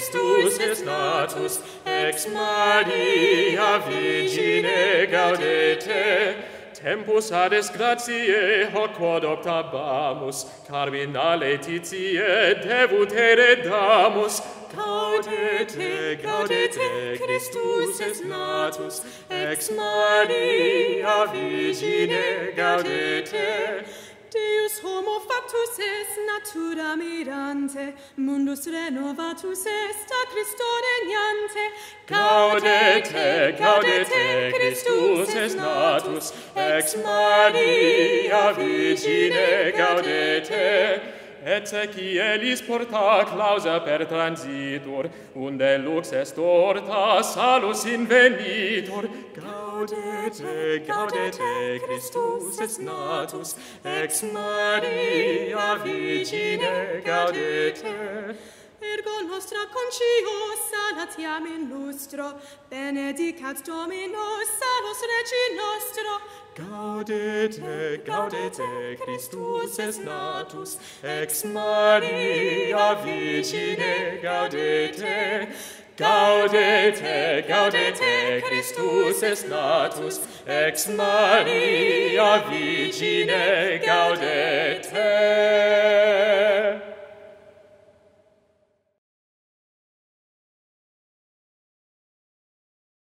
Christus est natus, ex Maria Virgine gaudete. Tempus ades gratiae hoc quod optabamus, carmina laetitiae devut heredamus. Gaudete, gaudete, Christus est natus, ex Maria Virgine gaudete. Deus homo factus est natura mirante, mundus renovatus est a Christo regnante. Gaudete, gaudete, Christus est natus, ex Maria Virgine gaudete. Et qui Ellis porta clausa per transitur, unde lux est orta salus invenitur. Gaudete, gaudete, Christus est natus, ex Maria Virgine gaudete. Ergo nostra concio salatiam in lustro, benedicat Dominus salus Regi nostro. Gaudete, gaudete, Christus est natus, ex Maria Virgine gaudete. Gaudete, gaudete, Christus est natus, ex Maria Virgine gaudete.